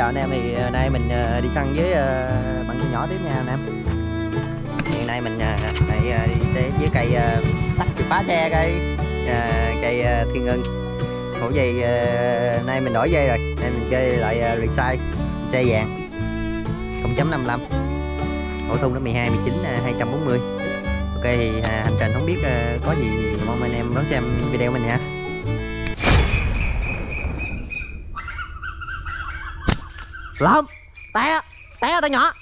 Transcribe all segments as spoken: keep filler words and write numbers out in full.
chào anh em, thì nay mình đi săn với bạn nhỏ tiếp nha anh em. Hiện nay mình lại đi tới với cây tách chìa khóa xe, cây cây Thiên Ngân. Ủa gì nay mình đổi dây rồi, nay mình chơi lại resize xe vàng không chấm năm mươi lăm, ổ thun nó mười hai, mười chín, hai trăm bốn mươi. Ok thì hành trình không biết có gì, mong anh em đón xem video mình nha. Lộn, té, té tay nhỏ.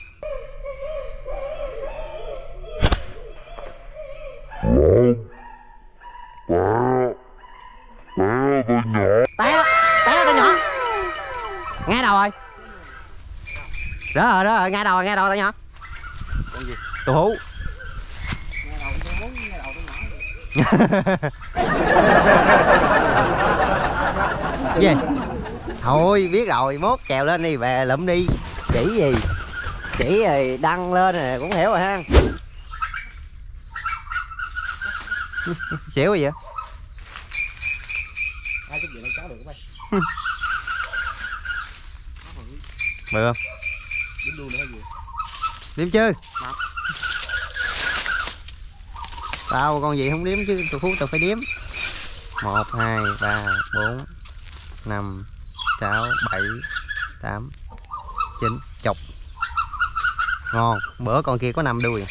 Lộn, té, té tay nhỏ. Té, té tay nhỏ. Ngay đầu rồi. Đó rồi, đó rồi, ngay đầu rồi, ngay đầu tay nhỏ. Con gì? Tù hú. Ngay đầu con muốn, ngay đầu tay nhỏ. Gì? Thôi biết rồi, mốt trèo lên đi, về lụm đi. Chỉ gì? Chỉ rồi đăng lên rồi cũng hiểu rồi ha. Xỉu rồi vậy? Ai chút gì đây cháu được không? Được không? Đếm đu nữa hay gì? Đếm chứ? Mập. Tao con gì không đếm chứ, tụi phú tao phải đếm. Một, hai, ba, bốn, năm, sáu, bảy, tám, chín, chục. Ngon, bữa con kia có năm đuôi.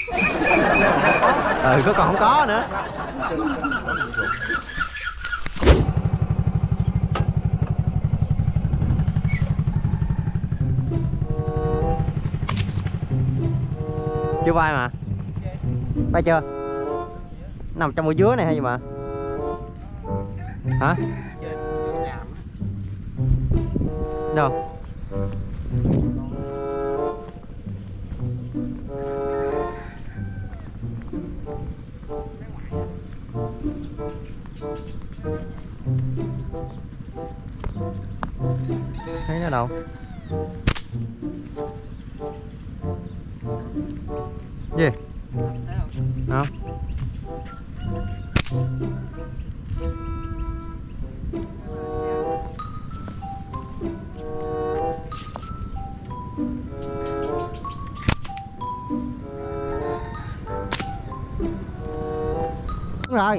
Ừ, có còn không có nữa. Chưa bay mà. Bay chưa? Nằm trong bụi dứa này hay gì mà? Hả? Đâu? Thấy nó đâu? Gì? Không? Đúng rồi.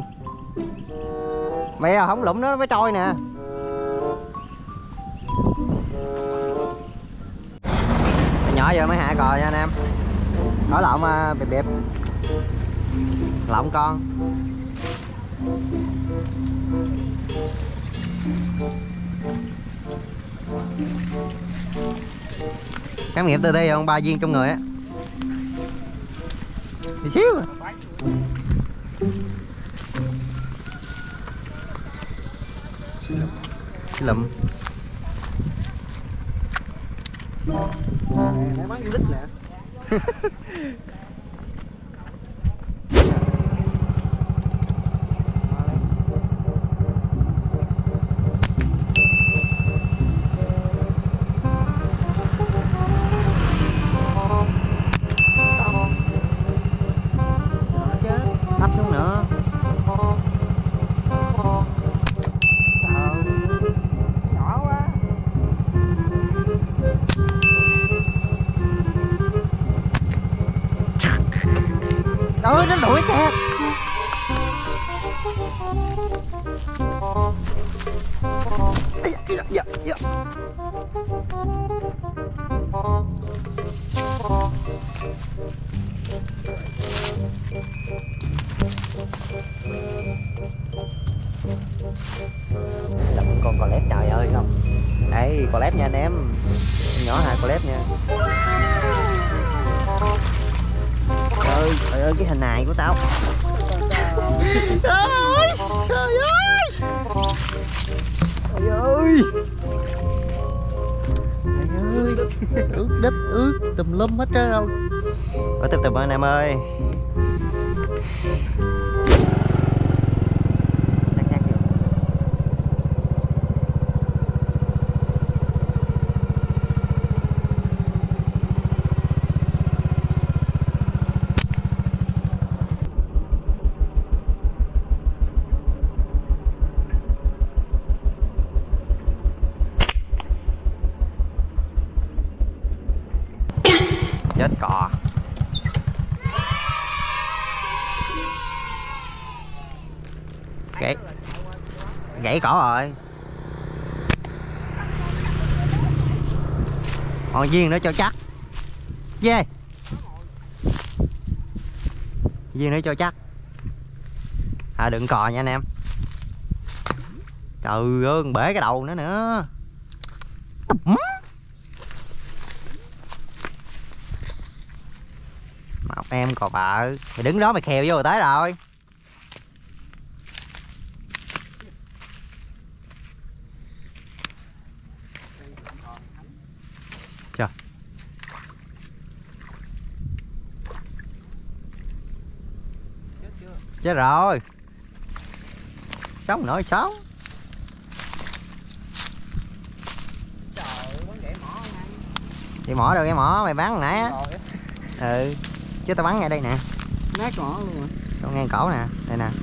Mẹ không lụm nó mới trôi nè. Nhỏ giờ mới hạ cò nha anh em. Hỏi lộn uh, bịp bịp. Lộn con. Khám nghiệm tư thi không? Ba viên trong người á. Tí xíu à. Xí lụm. Nè, bắn lít nè. Thấp xuống nữa. Nhỏ quá. Ôi nó lụi kìa. Dạ, dạ, dạ. Lụm con cò lép, trời ơi không. Đây cò lép nha anh em. Nhỏ hai cò lép nha. Trời ơi, trời ơi cái hình hài của tao. Trời ơi, trời ơi. Trời ơi. Trời ơi, ướt đít, ướt tùm lum hết trơn rồi. Rồi tiếp tục anh em ơi. Chết cò. Gãy gãy cỏ rồi. Còn viên nữa cho chắc. Dê. Viên nữa cho chắc. À đừng cò nha anh em. Trời ơi bể cái đầu nữa nữa. Mọc em cò bợ. Mày đứng đó mày khèo vô rồi tới rồi. Trời. Chết rồi. Sống nổi sống. Vậy mỏ đâu cái mỏ mày bắn hồi nãy á. Ừ. Chứ tao bắn ngay đây nè. Nát mỏ luôn rồi. Tao ngang cổ nè, đây nè.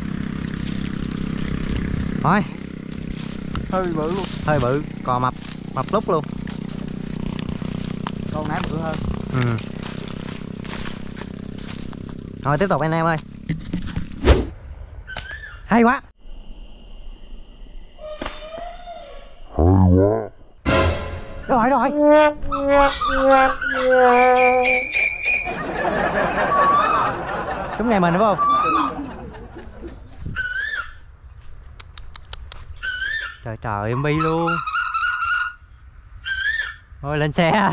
Thôi. Hơi bự luôn. Hơi bự, cò mập, mập lúc luôn. Con nãy bự hơn. Ừ. Thôi tiếp tục anh em ơi. Hay quá. Hay quá. Rồi rồi. Đúng ngày mình đúng không? Trời trời em bi luôn. Thôi lên xe.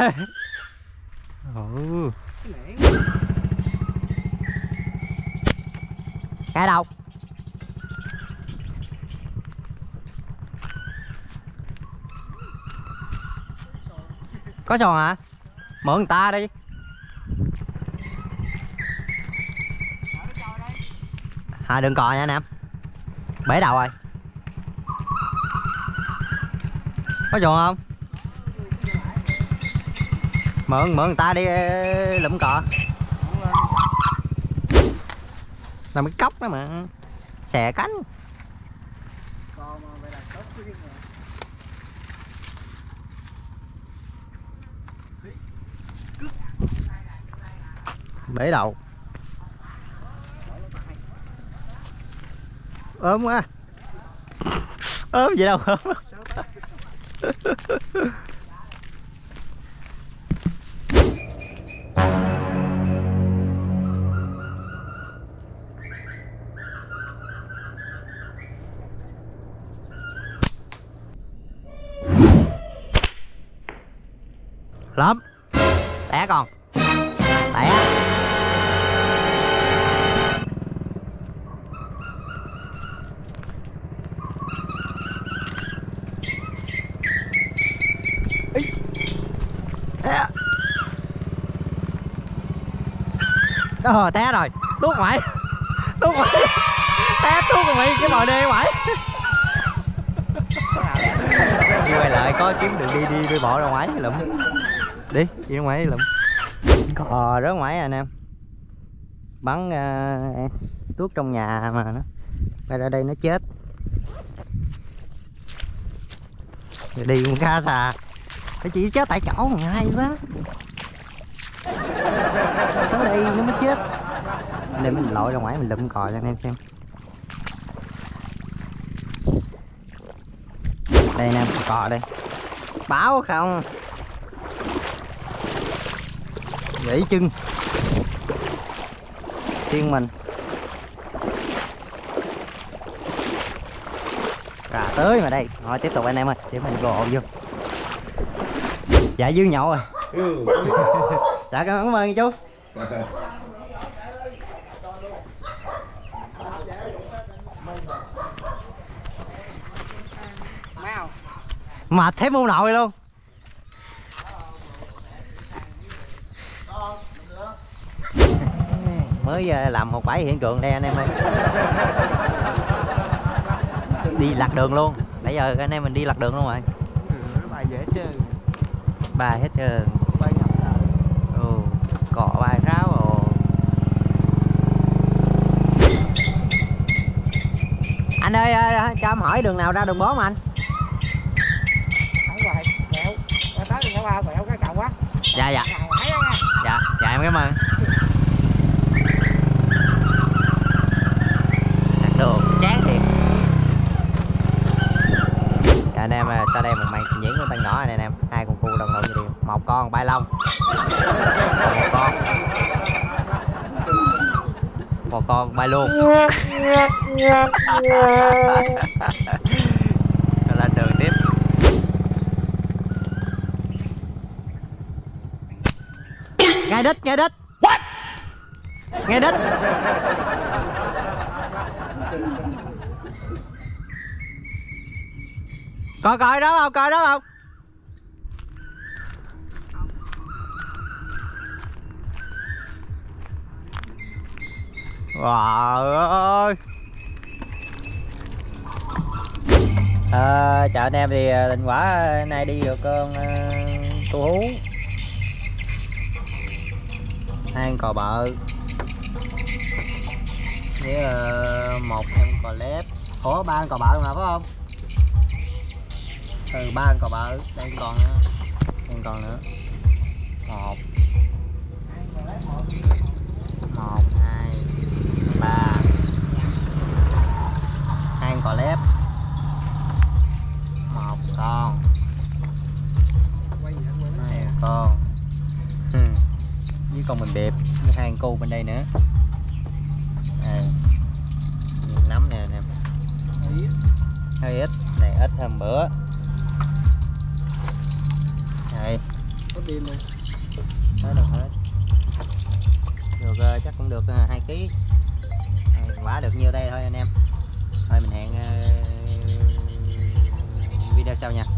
Ừ. Cái đâu? Có sòn hả? Mượn người ta đi. À đừng cò nha anh em. Bể đầu rồi. Có sòn không? Mượn mượn người ta đi lụm cò. Làm cái cốc đó mà. Xè cánh. Bể đầu. Ốm quá. Ốm gì đâu ốm. Lắm. Té con. Té. Té. Ờ, té rồi. Tuốt mày. Tuốt mày. Té tuốt rồi mày cái bò đê mày. Quay lại có kiếm được đi đi đi bộ ra ngoài lụm. Đi, đi ra ngoài lụm. Cò rớt ngoài anh em. Bắn uh, tuốt trong nhà mà nó bay ra đây nó chết. Rồi đi con cá xà. Phải chỉ chết tại chỗ mà hay quá. Tới đây nó mới chết. Để mình lội ra ngoài mình lụm cò cho anh em xem. Đây anh em, cò đây. Báo không? Gãy chân. Thiên mình. Ra tới mà đây. Thôi tiếp tục anh em ơi, để mình gồ vô. Dạ dư nhậu rồi. Ừ. Dạ cảm ơn chú. Mà thấy môn nội luôn. Mới làm một bãi hiện trường đây anh em ơi. Đi lạc đường luôn. Bây giờ anh em mình đi lạc đường luôn rồi. Ừ, bài dễ chơi. Bài hết trơn. Bài nhập ra. Ừ, cọ bài ráo rồi. Anh ơi, cho em hỏi đường nào ra đường bốn anh? Thấy hoài, quẹo. Tới đường ngã ba quẹo cái cậu quá. Dạ dạ. Dạ. cái mà đặt đồ chán thiệt. Anh em sau đây một màn trình diễn của Tân nhỏ này anh em, hai con cu đồng đội như điều, một con bay lông, một con một con bay luôn. Lên đường tiếp. Ngay đích, ngay đích. What? Ngay đích. Coi coi đó không, coi đó không. Wow ơi. À, chào anh em, thì thành quả nay đi được con uh, tu hú, hai con cò bợ với uh, một em cò lép. Ủa ba con cò bợ mà phải không? Ừ, ba con cò bợ, đây còn nữa, đây còn nữa. Một một hai ba, hai con cò lép, một con, hai con với con mình đẹp, với hai con cu bên đây nữa. À, nhiều lắm nè nè, hơi ít, này ít hơn bữa. Đây có đêm rồi, tới đâu hết được, chắc cũng được hai ký. Quả được nhiêu đây thôi anh em. Thôi mình hẹn uh, video sau nha.